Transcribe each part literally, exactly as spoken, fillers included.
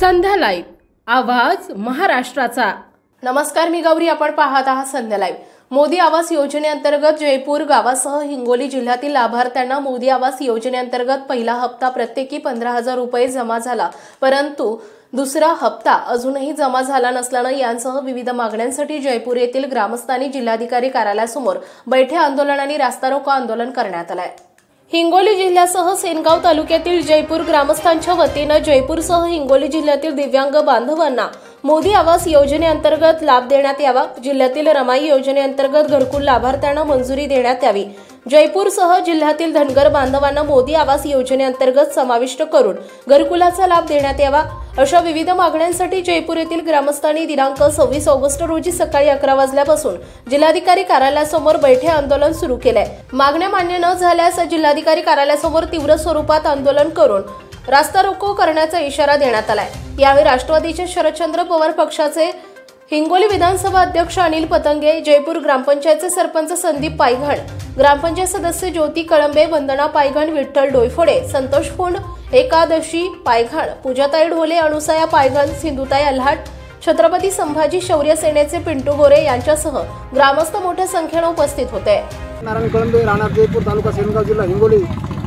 संध्या live, आवाज महाराष्ट्राचा। नमस्कार, मी गौरी, आपण पाहत आहात संध्या लाईव्ह। मोदी आवास योजनेअंतर्गत जयपूर गावासह हिंगोली जिल्ह्यातील लाभार्थ्यांना मोदी आवास योजनेअंतर्गत पहिला हप्ता प्रत्येकी पंधरा हजार रुपये जमा झाला, परंतु दुसरा हप्ता अजूनही जमा झाला नसल्यानं यांसह विविध मागण्यांसाठी जयपूर येथील ग्रामस्थांनी जिल्हाधिकारी कार्यालयासमोर बैठे आंदोलन आणि रास्ता रोको आंदोलन करण्यात आले। हिंगोली जिल्ह्यासह सेनगाव तालुक्यातील जयपूर ग्रामस्थांच्या वतीनं जयपूरसह हिंगोली जिल्ह्यातील दिव्यांग बांधवांना मोदी आवास योजनेअंतर्गत लाभ देण्यात यावा। जिल्ह्यातील रमाई योजनेअंतर्गत घरकुल लाभार्थ्यांना मंजुरी देण्यात यावी। जयपूरसह जिल्ह्यातील धनगर बांधवांना मोदी आवास योजनेअंतर्गत समाविष्ट करून घरकुलाचा लाभ देण्यात यावा, अशा विविध मागण्यांसाठी जयपूर येथील ग्रामस्थांनी दिनांक सव्वीस ऑगस्ट रोजी सकाळी अकरा वाजल्यापासून जिल्हाधिकारी कार्यालयासमोर बैठे आंदोलन सुरू केले। मागण्या मान्य न झाल्यास जिल्हाधिकारी कार्यालयासमोर तीव्र स्वरूपात आंदोलन करून रास्ता रोको करण्याचा इशारा देण्यात आलाय। यावेळी राष्ट्रवादीचे शरदचंद्र पवार पक्षाचे हिंगोली विधानसभा अध्यक्ष अनिल पतंगे, जयपूर ग्रामपंचायतचे सरपंच संदीप पायघण, ग्रामपंचायत सदस्य ज्योती कळंबे, वंदना पायघण, विठ्ठल डोईफोडे, संतोष फुंड, एकादशी पायघण, पूजाताई ढोले, अनुसया पायघण, सिंधुताई अल्हाट, छत्रपती संभाजी शौर्य सेनेचे पिंटू गोरे यांच्यासह ग्रामस्थ मोठ्या संख्येने उपस्थित होते। नारायण कळंबे, राहणार जयपूर, तालुका सेनगाव, जिल्हा हिंगोली।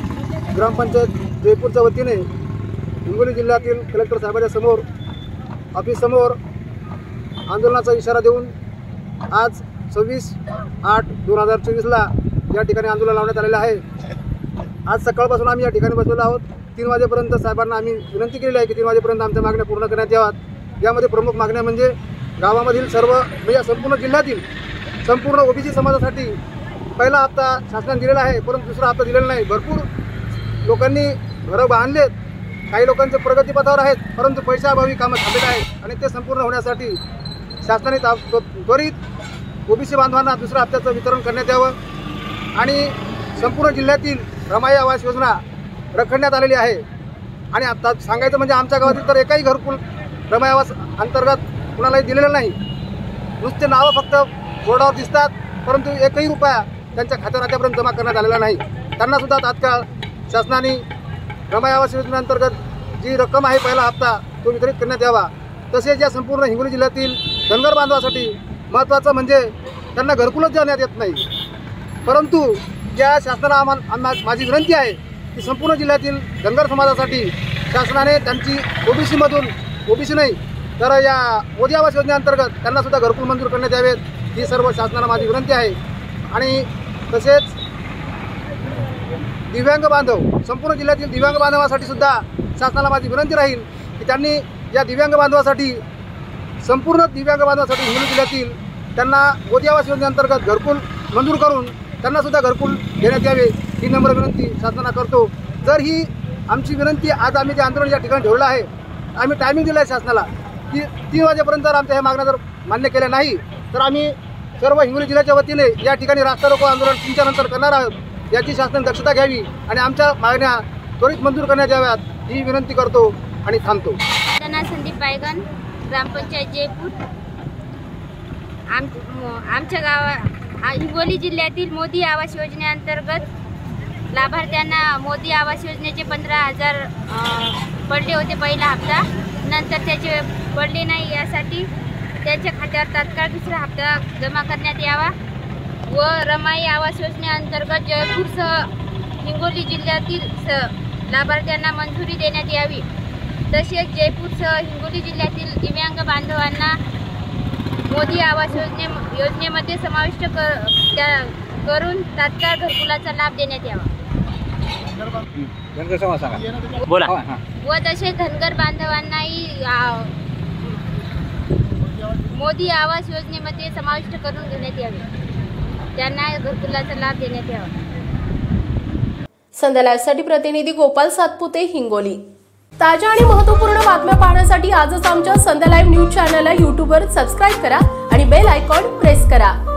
ग्रामपंचायत जयपूरच्या वतीने हिंगोली जिल्ह्यातील कलेक्टर साहेबांच्या समोर ऑफिस समोर आंदोलनाचा इशारा देऊन आज सव्वीस आठ दोन हजार चोवीसला या ठिकाणी आंदोलन लावण्यात आलेलं आहे। आज सकाळपासून आम्ही या ठिकाणी बसलेलो आहोत। तीन वाजेपर्यंत साहेबांना आम्ही विनंती केलेली आहे की तीन वाजेपर्यंत आमच्या मागण्या पूर्ण करण्यात याव्यात। यामध्ये प्रमुख मागण्या म्हणजे गावामधील सर्व म्हणजे संपूर्ण जिल्ह्यातील संपूर्ण ओबीसी समाजासाठी पहिला हप्ता शासनाने दिलेला आहे, परंतु दुसरा हप्ता दिलेला नाही। भरपूर लोकांनी घरं बांधलेत, काही लोकांचे प्रगतीपथावर आहेत, परंतु पैशाअभावी कामं थांबलेली आहेत आणि ते संपूर्ण होण्यासाठी शासनाने त्वरित ओबीसी बांधवांना दुसऱ्या हप्त्याचं वितरण करण्यात यावं आणि संपूर्ण जिल्ह्यातील रमाई आवास योजना रखडण्यात आलेली आहे। आणि आता सांगायचं म्हणजे आमच्या गावातील तर एकही घरकुल रमाई आवास अंतर्गत कुणालाही दिलेलं नाही। नुसते नावं फक्त बोर्डावर दिसतात, परंतु एकही रुपया त्यांच्या खात्यावर आतापर्यंत जमा करण्यात आलेला नाही। त्यांना सुद्धा तात्काळ शासनाने रमाई आवास योजनेअंतर्गत जी रक्कम आहे पहिला हप्ता तो वितरित करण्यात यावा। तसेच या संपूर्ण हिंगोली जिल्ह्यातील धनगर बांधवासाठी महत्त्वाचं म्हणजे त्यांना घरकुलच देण्यात येत नाही, परंतु या शासनाला आम्हाला माझी विनंती आहे की संपूर्ण जिल्ह्यातील धनगर समाजासाठी शासनाने त्यांची ओबीसीमधून ओबीसी नाही तर या मोदी आवास योजनेअंतर्गत त्यांना सुद्धा घरकुल मंजूर करण्यात यावेत, ही सर्व शासनाला माझी विनंती आहे। आणि तसेच दिव्यांग बांधव संपूर्ण जिल्ह्यातील दिव्यांग बांधवासाठी सुद्धा शासनाला माझी विनंती राहील की त्यांनी या दिव्यांग बांधवासाठी संपूर्ण दिव्यांग बांधवासाठी हिंगोली जिल्ह्यातील त्यांना मोदी आवास योजनेअंतर्गत घरकुल मंजूर करून त्यांना सुद्धा घरकुल देण्यात यावे, ही नम्र विनंती शासनाला करतो। जर ही आमची विनंती आज आम्ही जे आंदोलन या ठिकाणी ठेवलं आहे, आम्ही टायमिंग दिलं आहे शासनाला की तीन वाजेपर्यंत जर आमच्या ह्या मागण्या जर मान्य केल्या नाही तर आम्ही सर्व हिंगोली जिल्ह्याच्या वतीने या ठिकाणी रास्ता रोको आंदोलन तीनच्या नंतर करणार आहोत। याची शासनाने दक्षता घ्यावी आणि आमच्या मागण्या त्वरित मंजूर करण्यात याव्यात, ही विनंती करतो आणि थांबतो। संदीप पायघण, ग्रामपंचायत जयपूर। आम आमच्या गावा हिंगोली जिल्ह्यातील मोदी आवास योजनेअंतर्गत लाभार्थ्यांना मोदी आवास योजनेचे पंधरा हजार पडले होते पहिला हप्ता, नंतर त्याचे पडले नाही, यासाठी त्यांच्या खात्यावर तात्काळ दुसरा हप्ता जमा करण्यात यावा व रमाई आवास योजनेअंतर्गत जयपूरसह हिंगोली जिल्ह्यातील स लाभार्थ्यांना मंजुरी देण्यात यावी। तसेच जयपूरसह हिंगोली जिल्ह्यातील दिव्यांग बांधवांना मोदी आवास योजने योजनेमध्ये समाविष्ट कर त्या करून तात्काळ घरकुलाचा लाभ देण्यात यावा व तसेच धनगर बांधवांनाही मोदी आवास योजनेमध्ये समाविष्ट करून घेण्यात यावे, त्यांना घरकुलाचा लाभ देण्यात यावा। संध्या लाईव्हसाठी प्रतिनिधी गोपाल सातपुते, हिंगोली। ताज्या आणि महत्त्वपूर्ण बातम्या पाहण्यासाठी आजच आमच्या संध्या लाईव्ह न्यूज चॅनलला यूट्यूबवर सबस्क्राईब करा आणि बेल आयकॉन प्रेस करा।